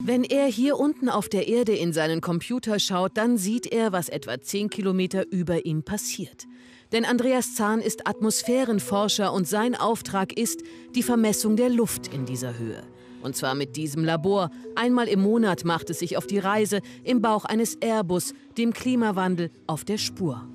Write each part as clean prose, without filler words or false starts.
Wenn er hier unten auf der Erde in seinen Computer schaut, dann sieht er, was etwa 10 Kilometer über ihm passiert. Denn Andreas Zahn ist Atmosphärenforscher und sein Auftrag ist die Vermessung der Luft in dieser Höhe. Und zwar mit diesem Labor. Einmal im Monat macht es sich auf die Reise im Bauch eines Airbus, dem Klimawandel auf der Spur.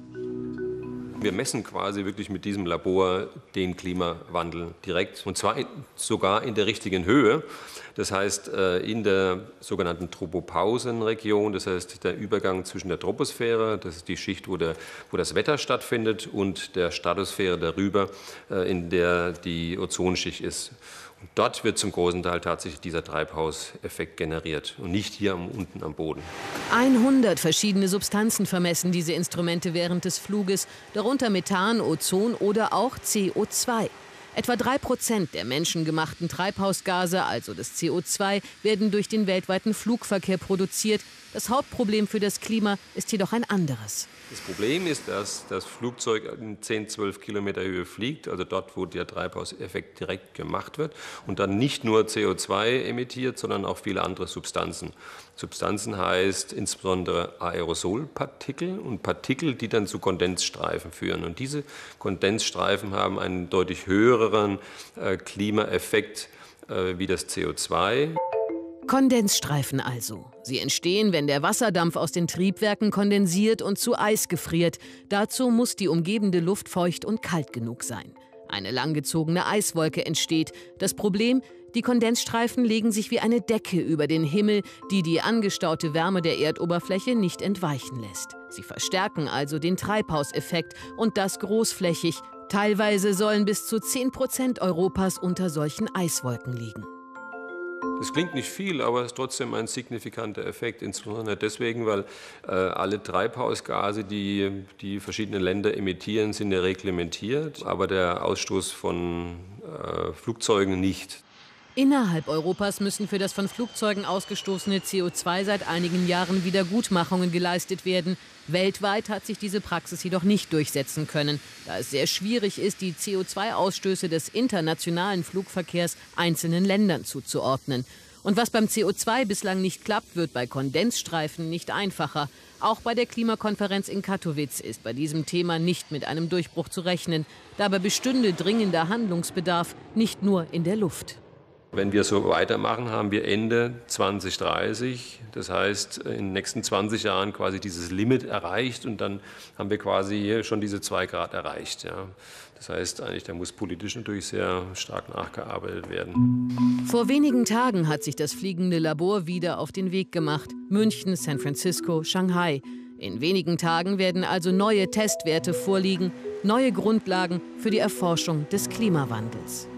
Wir messen quasi wirklich mit diesem Labor den Klimawandel direkt, und zwar sogar in der richtigen Höhe. Das heißt, in der sogenannten Tropopausenregion, das heißt der Übergang zwischen der Troposphäre, das ist die Schicht, wo das Wetter stattfindet, und der Stratosphäre darüber, in der die Ozonschicht ist. Und dort wird zum großen Teil tatsächlich dieser Treibhauseffekt generiert und nicht hier unten am Boden. 100 verschiedene Substanzen vermessen diese Instrumente während des Fluges, darunter Methan, Ozon oder auch CO2. Etwa 3% der menschengemachten Treibhausgase, also das CO2, werden durch den weltweiten Flugverkehr produziert. Das Hauptproblem für das Klima ist jedoch ein anderes. Das Problem ist, dass das Flugzeug in 10, 12 Kilometer Höhe fliegt, also dort, wo der Treibhauseffekt direkt gemacht wird, und dann nicht nur CO2 emittiert, sondern auch viele andere Substanzen. Substanzen heißt insbesondere Aerosolpartikel und Partikel, die dann zu Kondensstreifen führen. Und diese Kondensstreifen haben einen deutlich höheren Klimaeffekt wie das CO2. Kondensstreifen also. Sie entstehen, wenn der Wasserdampf aus den Triebwerken kondensiert und zu Eis gefriert. Dazu muss die umgebende Luft feucht und kalt genug sein. Eine langgezogene Eiswolke entsteht. Das Problem: Die Kondensstreifen legen sich wie eine Decke über den Himmel, die die angestaute Wärme der Erdoberfläche nicht entweichen lässt. Sie verstärken also den Treibhauseffekt, und das großflächig. Teilweise sollen bis zu 10% Europas unter solchen Eiswolken liegen. Das klingt nicht viel, aber es ist trotzdem ein signifikanter Effekt, insbesondere deswegen, weil alle Treibhausgase, die verschiedene Länder emittieren, sind ja reglementiert, aber der Ausstoß von Flugzeugen nicht. Innerhalb Europas müssen für das von Flugzeugen ausgestoßene CO2 seit einigen Jahren Wiedergutmachungen geleistet werden. Weltweit hat sich diese Praxis jedoch nicht durchsetzen können, da es sehr schwierig ist, die CO2-Ausstöße des internationalen Flugverkehrs einzelnen Ländern zuzuordnen. Und was beim CO2 bislang nicht klappt, wird bei Kondensstreifen nicht einfacher. Auch bei der Klimakonferenz in Katowice ist bei diesem Thema nicht mit einem Durchbruch zu rechnen. Dabei bestünde dringender Handlungsbedarf, nicht nur in der Luft. Wenn wir so weitermachen, haben wir Ende 2030, das heißt in den nächsten 20 Jahren quasi dieses Limit erreicht, und dann haben wir quasi hier schon diese 2 Grad erreicht. Ja. Das heißt eigentlich, da muss politisch natürlich sehr stark nachgearbeitet werden. Vor wenigen Tagen hat sich das fliegende Labor wieder auf den Weg gemacht. München, San Francisco, Shanghai. In wenigen Tagen werden also neue Testwerte vorliegen, neue Grundlagen für die Erforschung des Klimawandels.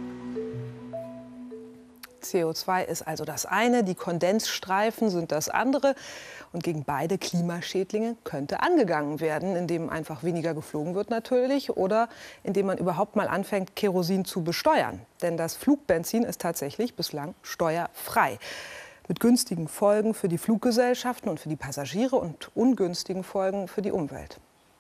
CO2 ist also das eine, die Kondensstreifen sind das andere. Und gegen beide Klimaschädlinge könnte angegangen werden, indem einfach weniger geflogen wird natürlich, oder indem man überhaupt mal anfängt, Kerosin zu besteuern. Denn das Flugbenzin ist tatsächlich bislang steuerfrei. Mit günstigen Folgen für die Fluggesellschaften und für die Passagiere und ungünstigen Folgen für die Umwelt.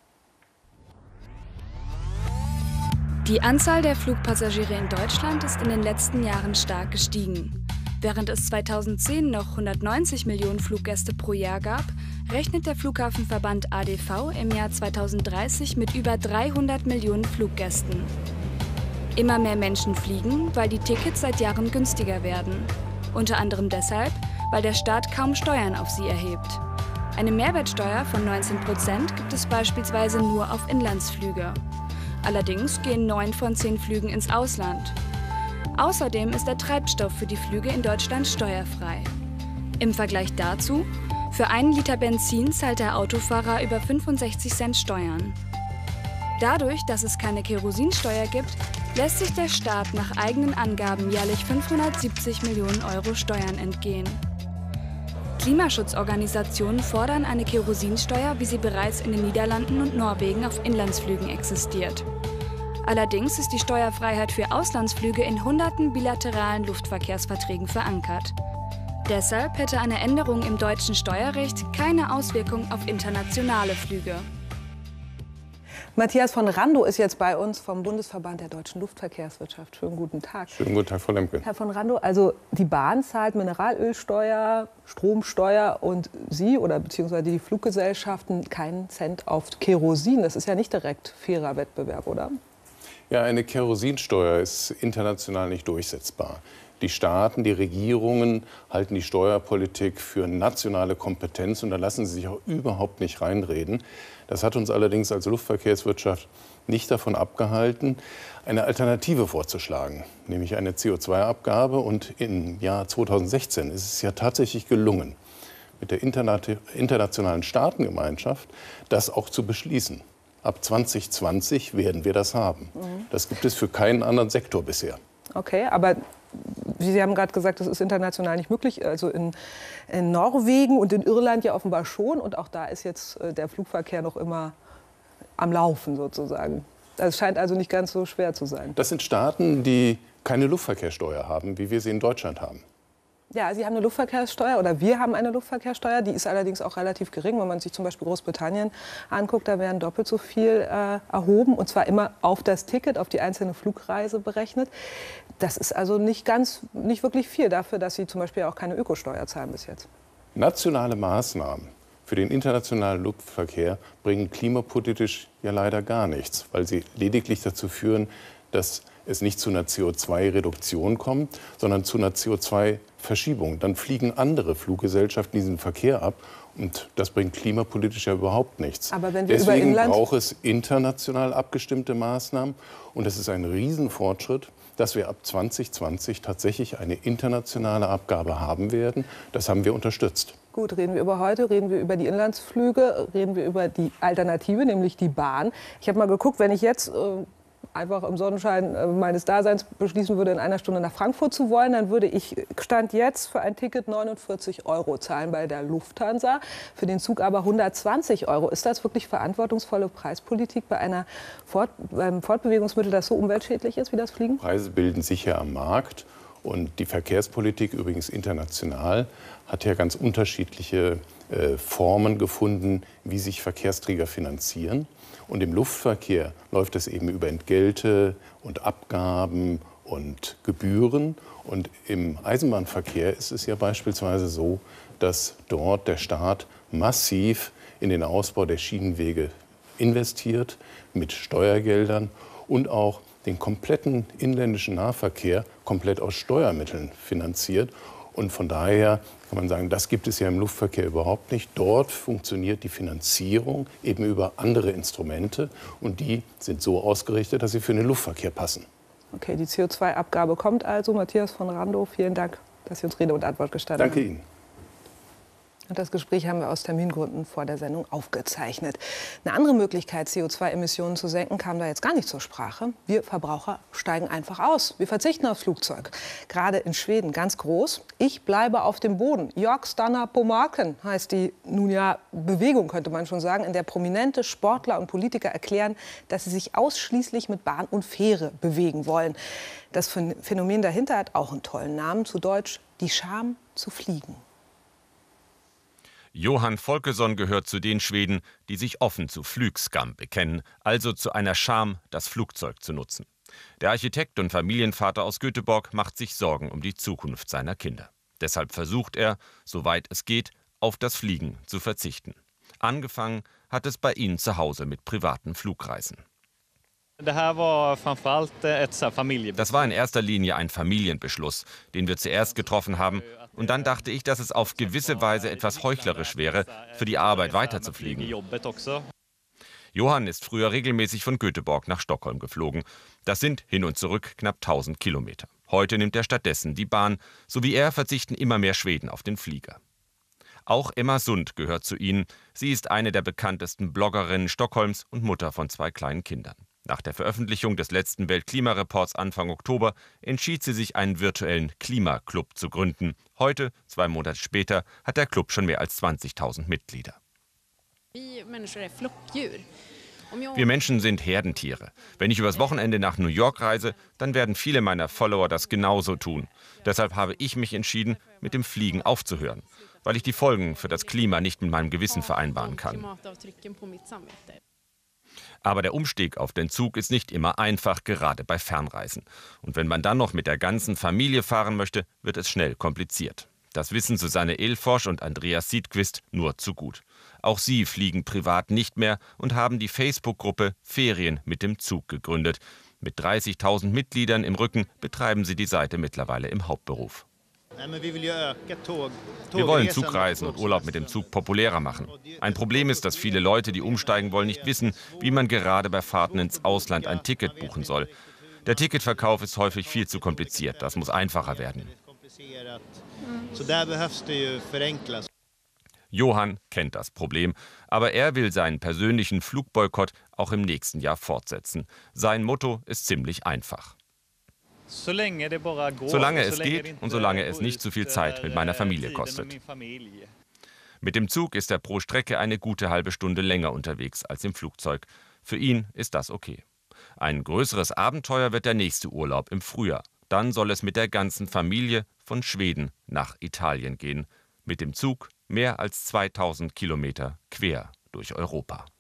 Die Anzahl der Flugpassagiere in Deutschland ist in den letzten Jahren stark gestiegen. Während es 2010 noch 190 Millionen Fluggäste pro Jahr gab, rechnet der Flughafenverband ADV im Jahr 2030 mit über 300 Millionen Fluggästen. Immer mehr Menschen fliegen, weil die Tickets seit Jahren günstiger werden. Unter anderem deshalb, weil der Staat kaum Steuern auf sie erhebt. Eine Mehrwertsteuer von 19% gibt es beispielsweise nur auf Inlandsflüge. Allerdings gehen 9 von 10 Flügen ins Ausland. Außerdem ist der Treibstoff für die Flüge in Deutschland steuerfrei. Im Vergleich dazu: Für 1 Liter Benzin zahlt der Autofahrer über 65 Cent Steuern. Dadurch, dass es keine Kerosinsteuer gibt, lässt sich der Staat nach eigenen Angaben jährlich 570 Millionen Euro Steuern entgehen. Klimaschutzorganisationen fordern eine Kerosinsteuer, wie sie bereits in den Niederlanden und Norwegen auf Inlandsflügen existiert. Allerdings ist die Steuerfreiheit für Auslandsflüge in hunderten bilateralen Luftverkehrsverträgen verankert. Deshalb hätte eine Änderung im deutschen Steuerrecht keine Auswirkung auf internationale Flüge. Matthias von Randow ist jetzt bei uns vom Bundesverband der deutschen Luftverkehrswirtschaft. Schönen guten Tag. Schönen guten Tag, Frau Lemke. Herr von Randow, also die Bahn zahlt Mineralölsteuer, Stromsteuer und Sie oder beziehungsweise die Fluggesellschaften keinen Cent auf Kerosin. Das ist ja nicht direkt fairer Wettbewerb, oder? Ja, eine Kerosinsteuer ist international nicht durchsetzbar. Die Staaten, die Regierungen halten die Steuerpolitik für nationale Kompetenz und da lassen sie sich auch überhaupt nicht reinreden. Das hat uns allerdings als Luftverkehrswirtschaft nicht davon abgehalten, eine Alternative vorzuschlagen, nämlich eine CO2-Abgabe. Und im Jahr 2016 ist es ja tatsächlich gelungen, mit der internationalen Staatengemeinschaft das auch zu beschließen. Ab 2020 werden wir das haben. Das gibt es für keinen anderen Sektor bisher. Okay, aber Sie haben gerade gesagt, das ist international nicht möglich. Also in Norwegen und in Irland ja offenbar schon. Und auch da ist jetzt der Flugverkehr noch immer am Laufen sozusagen. Es scheint also nicht ganz so schwer zu sein. Das sind Staaten, die keine Luftverkehrssteuer haben, wie wir sie in Deutschland haben. Ja, Sie haben eine Luftverkehrssteuer oder wir haben eine Luftverkehrssteuer. Die ist allerdings auch relativ gering. Wenn man sich zum Beispiel Großbritannien anguckt, da werden doppelt so viel erhoben. Und zwar immer auf das Ticket, auf die einzelne Flugreise berechnet. Das ist also nicht wirklich viel dafür, dass Sie zum Beispiel auch keine Ökosteuer zahlen bis jetzt. Nationale Maßnahmen für den internationalen Luftverkehr bringen klimapolitisch ja leider gar nichts, weil sie lediglich dazu führen, dass es nicht zu einer CO2-Reduktion kommt, sondern zu einer CO2-Verschiebung. Dann fliegen andere Fluggesellschaften diesen Verkehr ab und das bringt klimapolitisch ja überhaupt nichts. Aber wenn wir deswegen braucht es international abgestimmte Maßnahmen und es ist ein Riesenfortschritt, dass wir ab 2020 tatsächlich eine internationale Abgabe haben werden. Das haben wir unterstützt. Gut, reden wir über heute, reden wir über die Inlandsflüge, reden wir über die Alternative, nämlich die Bahn. Ich habe mal geguckt, wenn ich jetzt einfach im Sonnenschein meines Daseins beschließen würde, in einer Stunde nach Frankfurt zu wollen, dann würde ich Stand jetzt für ein Ticket 49 € zahlen bei der Lufthansa, für den Zug aber 120 €. Ist das wirklich verantwortungsvolle Preispolitik bei einem Fortbewegungsmittel, das so umweltschädlich ist wie das Fliegen? Preise bilden sich ja am Markt und die Verkehrspolitik, übrigens international, hat ja ganz unterschiedliche Formen gefunden, wie sich Verkehrsträger finanzieren. Und im Luftverkehr läuft es eben über Entgelte und Abgaben und Gebühren. Und im Eisenbahnverkehr ist es ja beispielsweise so, dass dort der Staat massiv in den Ausbau der Schienenwege investiert mit Steuergeldern und auch den kompletten inländischen Nahverkehr komplett aus Steuermitteln finanziert. Und von daher kann man sagen, das gibt es ja im Luftverkehr überhaupt nicht. Dort funktioniert die Finanzierung eben über andere Instrumente. Und die sind so ausgerichtet, dass sie für den Luftverkehr passen. Okay, die CO2-Abgabe kommt also. Matthias von Randow, vielen Dank, dass Sie uns Rede und Antwort gestanden haben. Danke Ihnen. Und das Gespräch haben wir aus Termingründen vor der Sendung aufgezeichnet. Eine andere Möglichkeit, CO2-Emissionen zu senken, kam da jetzt gar nicht zur Sprache. Wir Verbraucher steigen einfach aus. Wir verzichten aufs Flugzeug. Gerade in Schweden ganz groß. Ich bleibe auf dem Boden. Jag stannar på marken heißt die nun ja Bewegung, könnte man schon sagen, in der prominente Sportler und Politiker erklären, dass sie sich ausschließlich mit Bahn und Fähre bewegen wollen. Das Phänomen dahinter hat auch einen tollen Namen, zu Deutsch die Scham zu fliegen. Johan Folkesson gehört zu den Schweden, die sich offen zu Flygskam bekennen, also zu einer Scham, das Flugzeug zu nutzen. Der Architekt und Familienvater aus Göteborg macht sich Sorgen um die Zukunft seiner Kinder. Deshalb versucht er, soweit es geht, auf das Fliegen zu verzichten. Angefangen hat es bei ihnen zu Hause mit privaten Flugreisen. Das war in erster Linie ein Familienbeschluss, den wir zuerst getroffen haben. Und dann dachte ich, dass es auf gewisse Weise etwas heuchlerisch wäre, für die Arbeit weiterzufliegen. Johann ist früher regelmäßig von Göteborg nach Stockholm geflogen. Das sind hin und zurück knapp 1000 Kilometer. Heute nimmt er stattdessen die Bahn. So wie er verzichten immer mehr Schweden auf den Flieger. Auch Emma Sund gehört zu ihnen. Sie ist eine der bekanntesten Bloggerinnen Stockholms und Mutter von 2 kleinen Kindern. Nach der Veröffentlichung des letzten Weltklimareports Anfang Oktober entschied sie sich, einen virtuellen Klimaclub zu gründen. Heute, 2 Monate später, hat der Club schon mehr als 20.000 Mitglieder. Wir Menschen sind Herdentiere. Wenn ich übers Wochenende nach New York reise, dann werden viele meiner Follower das genauso tun. Deshalb habe ich mich entschieden, mit dem Fliegen aufzuhören, weil ich die Folgen für das Klima nicht mit meinem Gewissen vereinbaren kann. Aber der Umstieg auf den Zug ist nicht immer einfach, gerade bei Fernreisen. Und wenn man dann noch mit der ganzen Familie fahren möchte, wird es schnell kompliziert. Das wissen Susanne Elforsch und Andreas Siedquist nur zu gut. Auch sie fliegen privat nicht mehr und haben die Facebook-Gruppe Ferien mit dem Zug gegründet. Mit 30.000 Mitgliedern im Rücken betreiben sie die Seite mittlerweile im Hauptberuf. Wir wollen Zugreisen und Urlaub mit dem Zug populärer machen. Ein Problem ist, dass viele Leute, die umsteigen wollen, nicht wissen, wie man gerade bei Fahrten ins Ausland ein Ticket buchen soll. Der Ticketverkauf ist häufig viel zu kompliziert. Das muss einfacher werden. Johann kennt das Problem, aber er will seinen persönlichen Flugboykott auch im nächsten Jahr fortsetzen. Sein Motto ist ziemlich einfach. Solange es geht und solange es nicht zu viel Zeit mit meiner Familie kostet. Mit dem Zug ist er pro Strecke eine gute halbe Stunde länger unterwegs als im Flugzeug. Für ihn ist das okay. Ein größeres Abenteuer wird der nächste Urlaub im Frühjahr. Dann soll es mit der ganzen Familie von Schweden nach Italien gehen. Mit dem Zug mehr als 2000 Kilometer quer durch Europa.